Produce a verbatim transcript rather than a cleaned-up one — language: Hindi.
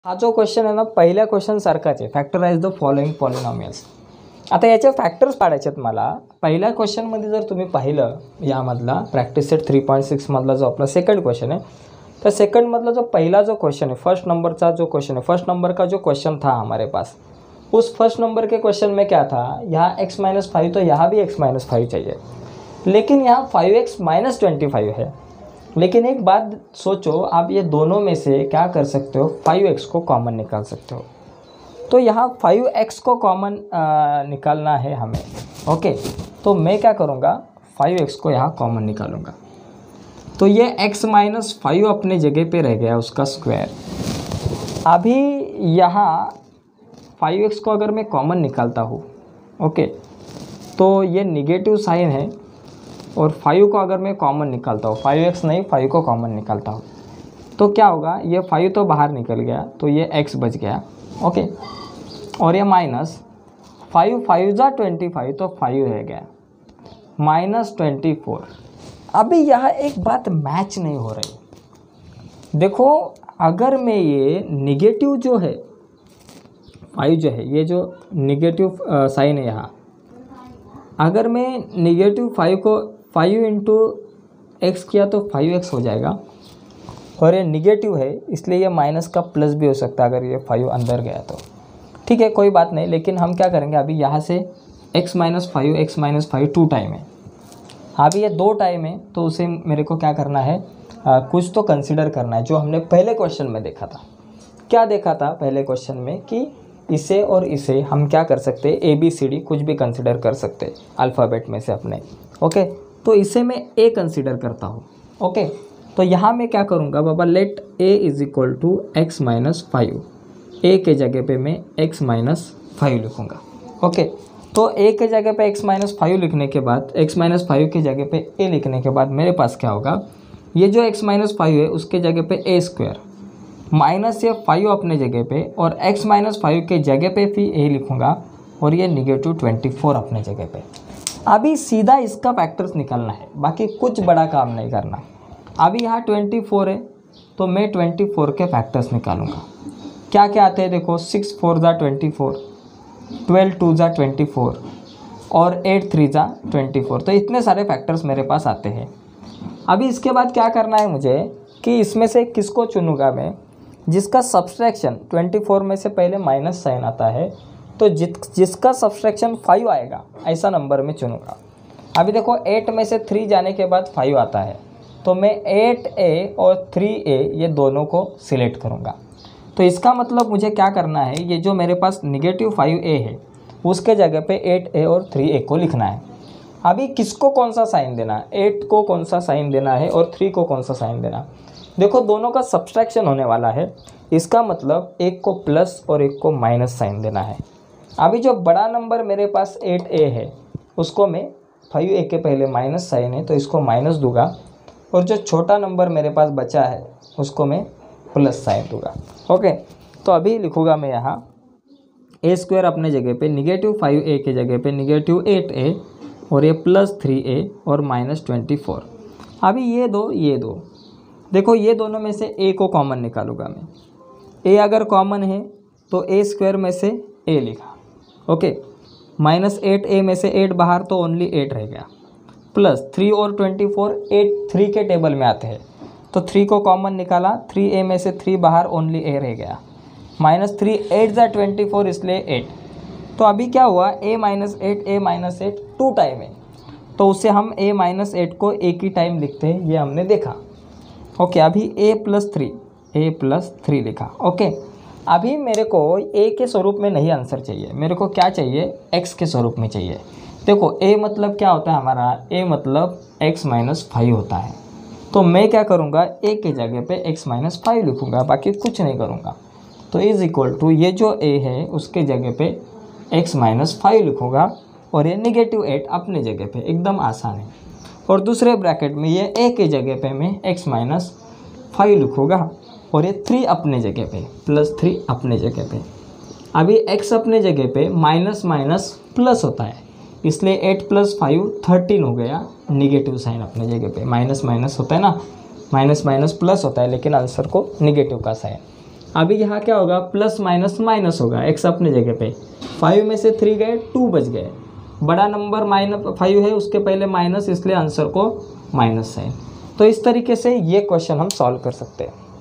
हा जो क्वेश्चन आहे ना पहिल्या क्वेश्चन सारखाच आहे, फॅक्टराइज द फॉलोइंग पॉलिनॉमियल्स. आता याचे फॅक्टर्स काढायचे आहेत मला. पहिल्या क्वेश्चनमध्ये जर तुम्ही पाहिलं यामधला प्रॅक्टिस सेट थ्री पॉईंट सिक्समधला जो आपला सेकंड क्वेश्चन आहे, तर सेकंडमधला जो पहिला जो क्वेश्चन है, फर्स्ट नंबर का जो क्वेश्चन है, फर्स्ट नंबर का जो क्वेश्चन था हमारे पास, उस फर्स्ट नंबर के क्वेश्चन में क्या था, यहाँ x माइनस फाइव, तो यहाँ भी x माइनस फाइव चाहिए, लेकिन यहाँ five x minus twenty five है. लेकिन एक बात सोचो, आप ये दोनों में से क्या कर सकते हो, फाइव एक्स को कॉमन निकाल सकते हो. तो यहाँ फाइव एक्स को कॉमन निकालना है हमें. ओके, तो मैं क्या करूँगा, फाइव एक्स को यहाँ कॉमन निकालूंगा. तो ये x माइनस फाइव अपने जगह पे रह गया, उसका स्क्वायर. अभी यहाँ फाइव एक्स को अगर मैं कॉमन निकालता हूँ, ओके, तो ये निगेटिव साइन है, और फाइव को अगर मैं कॉमन निकालता हूँ, फाइव एक्स नहीं फाइव को कॉमन निकालता हूँ, तो क्या होगा, ये फाइव तो बाहर निकल गया, तो ये x बच गया. ओके, और ये माइनस फाइव फाइव जा ट्वेंटी फाइव, तो फाइव रह गया, माइनस ट्वेंटी फोर. अभी यहाँ एक बात मैच नहीं हो रही. देखो, अगर मैं ये निगेटिव जो है फाइव जो है, ये जो निगेटिव साइन है यहाँ, अगर मैं निगेटिव फाइव को फाइव इंटू एक्स किया तो फाइव एक्स हो जाएगा, और ये निगेटिव है इसलिए ये माइनस का प्लस भी हो सकता है अगर ये फाइव अंदर गया तो. ठीक है, कोई बात नहीं. लेकिन हम क्या करेंगे, अभी यहाँ से x minus five x minus five two time है, अभी ये दो टाइम है, तो उसे मेरे को क्या करना है, आ, कुछ तो कंसिडर करना है, जो हमने पहले क्वेश्चन में देखा था. क्या देखा था पहले क्वेश्चन में कि इसे और इसे हम क्या कर सकते हैं, ए बी सी डी कुछ भी कंसिडर कर सकते हैं अल्फ़ाबेट में से अपने. ओके, तो इसे मैं ए कंसिडर करता हूँ. ओके, तो यहाँ मैं क्या करूँगा बाबा, let a is equal to x minus five. A के जगह पे मैं एक्स माइनस फाइव लिखूँगा. ओके, तो ए के जगह पे x माइनस फाइव लिखने के बाद, x माइनस फाइव के जगह पे a लिखने के बाद मेरे पास क्या होगा, ये जो x माइनस फाइव है उसके जगह पे a स्क्वायर माइनस ये फाइव अपने जगह पे, और x माइनस फाइव के जगह पे भी a लिखूँगा, और ये निगेटिव ट्वेंटी फोर अपने जगह पे. अभी सीधा इसका फैक्टर्स निकालना है, बाकी कुछ बड़ा काम नहीं करना. अभी यहाँ ट्वेंटी फोर है, तो मैं ट्वेंटी फोर के फैक्टर्स निकालूँगा. क्या क्या आते हैं देखो, सिक्स फोर ज़ा ट्वेंटी फोर, ट्वेल्व टू ज़ा ट्वेंटी फोर, और एट थ्री ज़ा ट्वेंटी फोर. तो इतने सारे फैक्टर्स मेरे पास आते हैं. अभी इसके बाद क्या करना है मुझे, कि इसमें से किसको चुनूंगा मैं, जिसका सब्सट्रैक्शन ट्वेंटी फोर में से पहले माइनस साइन आता है, तो जिस जिसका सब्सट्रैक्शन फाइव आएगा ऐसा नंबर में चुनूंगा. अभी देखो, एट में से थ्री जाने के बाद फाइव आता है, तो मैं एट ए और थ्री ए ये दोनों को सिलेक्ट करूँगा. तो इसका मतलब मुझे क्या करना है, ये जो मेरे पास निगेटिव फाइव ए है उसके जगह पे एट ए और थ्री ए को लिखना है. अभी किसको कौन सा साइन देना है, एट को कौन सा साइन देना है और थ्री को कौन सा साइन देना है. देखो, दोनों का सब्सट्रैक्शन होने वाला है, इसका मतलब एक को प्लस और एक को माइनस साइन देना है. अभी जो बड़ा नंबर मेरे पास एट ए है उसको मैं फाइव ए के पहले माइनस साइन है तो इसको माइनस दूंगा, और जो छोटा नंबर मेरे पास बचा है उसको मैं प्लस साइन दूंगा. ओके, तो अभी लिखूँगा मैं यहाँ ए स्क्वायर अपने जगह पे, निगेटिव फाइव ए के जगह पे निगेटिव एट ए, और ये प्लस थ्री ए और माइनस ट्वेंटी फोर. अभी ये दो ये दो देखो, ये दोनों में से ए को कॉमन निकालूंगा मैं. ए अगर कॉमन है तो ए स्क्वायर में से ए लिखा. ओके, माइनस एट ए में से एट बाहर, तो ओनली एट रह गया, प्लस थ्री और ट्वेंटी फोर एट थ्री के टेबल में आते हैं, तो थ्री को कॉमन निकाला, थ्री ए में से थ्री बाहर, ओनली ए रह गया, माइनस थ्री एट ज़ा ट्वेंटी फोर इसलिए एट. तो अभी क्या हुआ, a minus eight a minus eight two time है, तो उसे हम ए माइनस एट को एक ही टाइम लिखते हैं, ये हमने देखा. ओके, अभी a plus three a plus three लिखा. ओके, अभी मेरे को ए के स्वरूप में नहीं आंसर चाहिए, मेरे को क्या चाहिए, एक्स के स्वरूप में चाहिए. देखो, ए मतलब क्या होता है हमारा, ए मतलब एक्स माइनस फाइव होता है. तो मैं क्या करूँगा, ए के जगह पे x माइनस फाइव लिखूँगा, बाकी कुछ नहीं करूँगा. तो इज इक्वल टू ये जो a है उसके जगह पे x माइनस फाइव लिखूँगा, और ये निगेटिव एट अपने जगह पे, एकदम आसान है. और दूसरे ब्रैकेट में ये a के जगह पे मैं x माइनस फाइव लिखूँगा, और ये थ्री अपने जगह पे, प्लस थ्री अपने जगह पे. अभी x अपने जगह पे माइनस माइनस प्लस होता है, इसलिए एट प्लस फाइव थर्टीन हो गया, निगेटिव साइन अपने जगह पे. माइनस माइनस होता है ना, माइनस माइनस प्लस होता है, लेकिन आंसर को निगेटिव का साइन. अभी यहाँ क्या होगा, प्लस माइनस माइनस होगा, एक्स अपनी जगह पे, फाइव में से थ्री गए, टू बच गए, बड़ा नंबर माइनस फाइव है, उसके पहले माइनस, इसलिए आंसर को माइनस साइन। तो इस तरीके से ये क्वेश्चन हम सॉल्व कर सकते हैं।